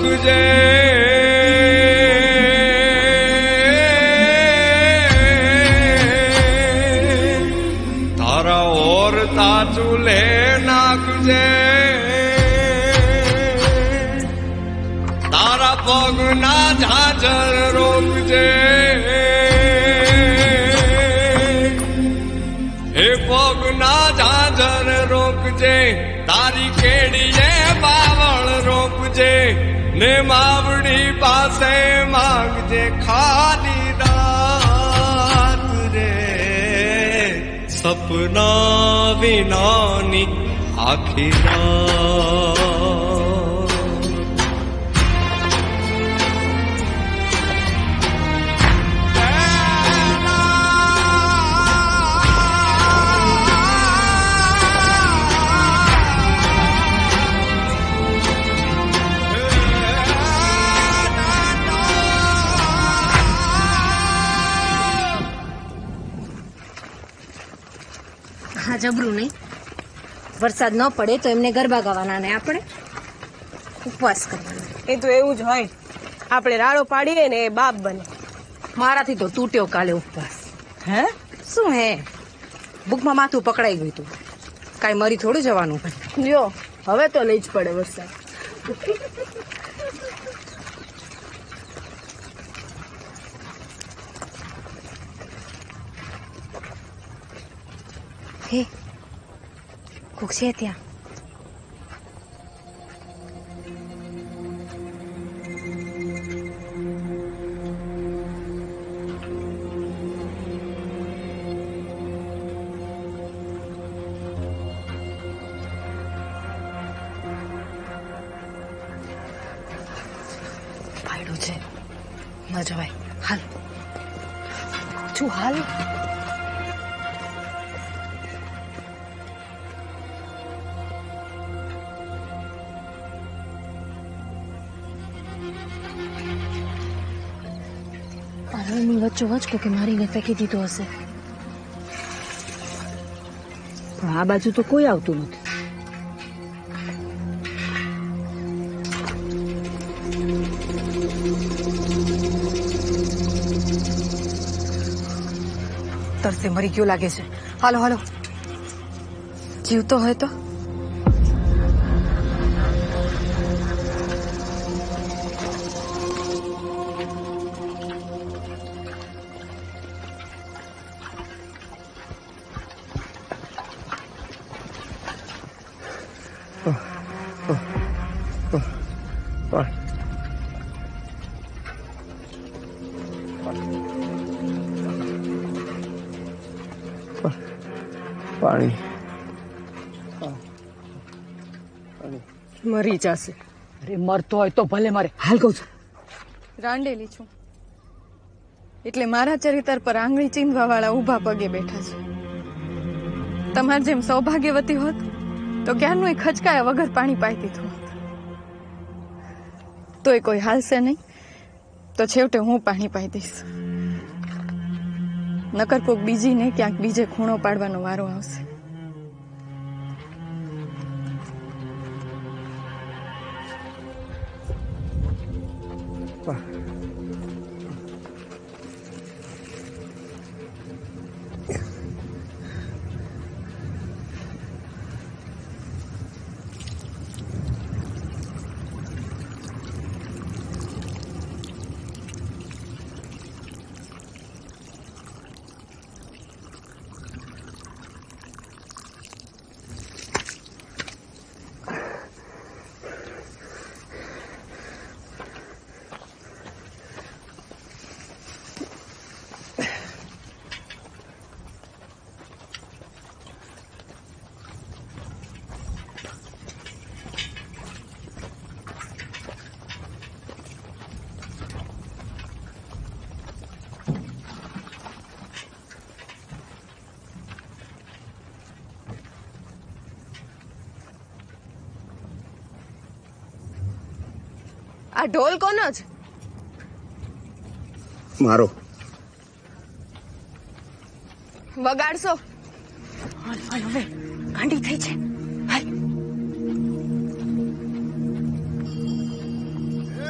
नागजे तारा और ताचूले नागजे तारा पगना झांझर रोकजे हे पगना झांझर रोकजे तारी केड़ीए बावळ रोकजे ने मावड़ी पासे मांगजे खाली रात रे सपना विनानी आखी रात જબરું નહીં વરસાદ ન પડે તો એમને ગરબા ગાવાના ને આપણે ઉપવાસ કરવાના. એ તો એવું જ હોય, આપણે રાડો પાડીએ ને એ બાપ બને. મારાથી તો તૂટ્યો કાલે ઉપવાસ. હે શું હે ભૂખમાં માથું પકડાઈ ગયું તું, કાંઈ મરી થોડું જવાનું. લ્યો હવે તો નહીં જ પડે વરસાદ. હે કોક છે ત્યાં. ભાઈડું છે ન જવાય. હાલ છું હાલ. વચ્ચોવચ કોકે મારીને ફેંકી દીધો હશે, પણ આ બાજુ તો કોઈ આવતું નથી. તરસે મરી ગયો લાગે છે. હાલો હાલો, જીવતો હોય તો. પાણી મરી જશે. અરે મરતો હોય તો ભલે મરે. હાલ કહું છું. રાંડેલી છું એટલે મારા ચરિત્ર પર આંગળી ચીંધવા વાળા ઊભા પગે બેઠા છે. તમાર જેમ સૌભાગ્યવતી હોત તો ક્યારનું એ ખચકાયા વગર પાણી પાઈ દીધું હોત. તોય કોઈ હાલશે નહીં તો છેવટે હું પાણી પાઈ દઈશ. નકર કોક બીજીને ક્યાંક બીજે ખૂણો પાડવાનો વારો આવશે. આ ઢોલ કોનો છે? મારો. વગાડશો? હાલ હાલ, હવે ગાંડી થઈ છે. હાલ.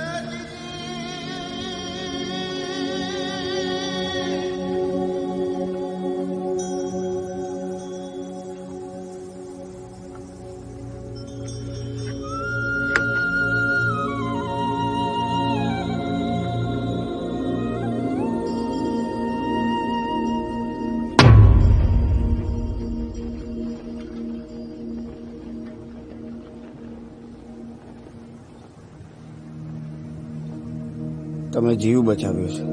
તમે જીવ બચાવ્યો છે.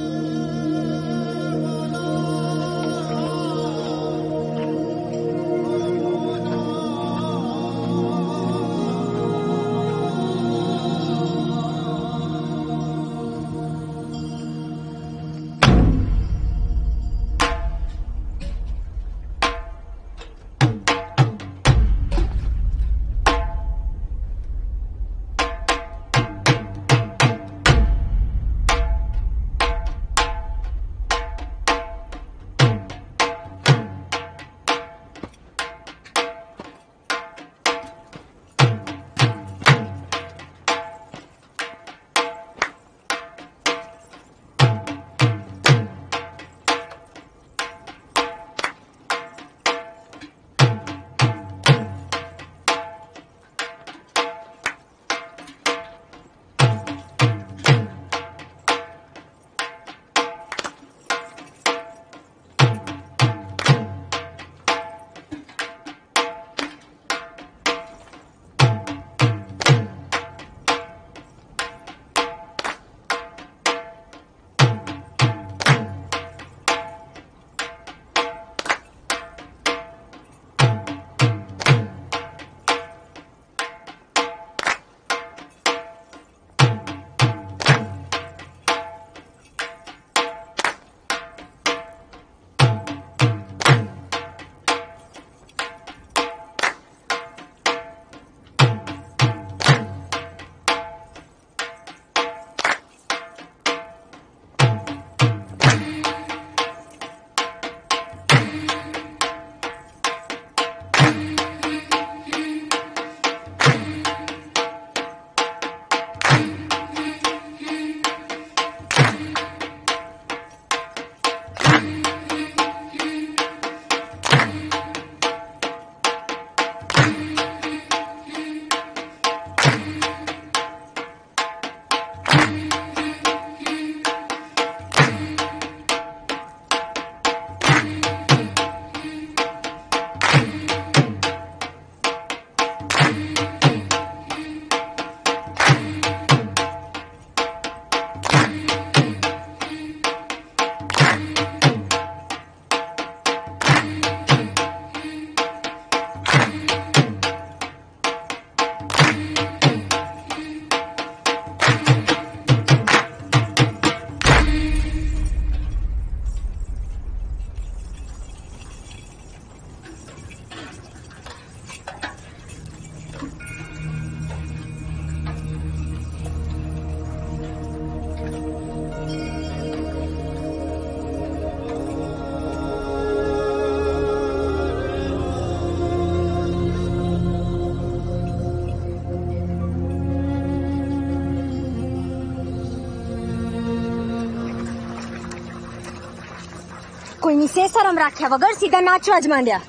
કોઈની શરમ રાખ્યા વગર સીધા નાચવા જ માંડ્યા.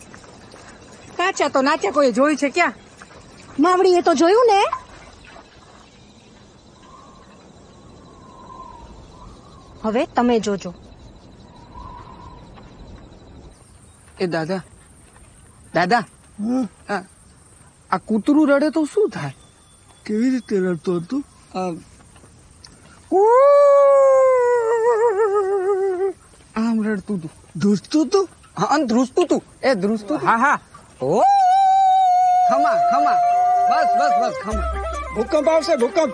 નાચ્યા તો નાચ્યા, કોઈ જોયું છે ક્યાં? માવડીએ તો જોયું ને. હવે તમે જોજો. એ દાદા દાદા, આ કૂતરું રડે તો શું થાય? કેવી રીતે રડતો હતો? આમ રડતું તું. ધ્રુજતું તું? હા, ધ્રુજતું તું. એ ધ્રુજતું. હા હા. ઓ ખમા ખમા, બસ બસ બસ ખમા. ભૂકંપ આવશે, ભૂકંપ.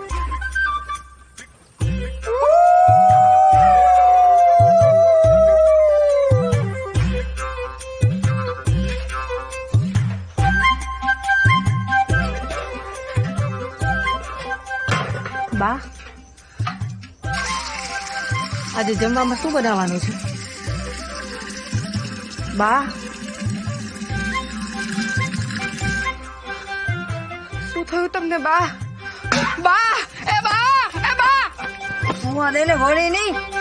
બા, આજે જમવામાં શું બનાવવાનું છે? બા, શું થયું તમને બા? બા, એ બા, એ બા! હું આ લઈને વળી નહીં.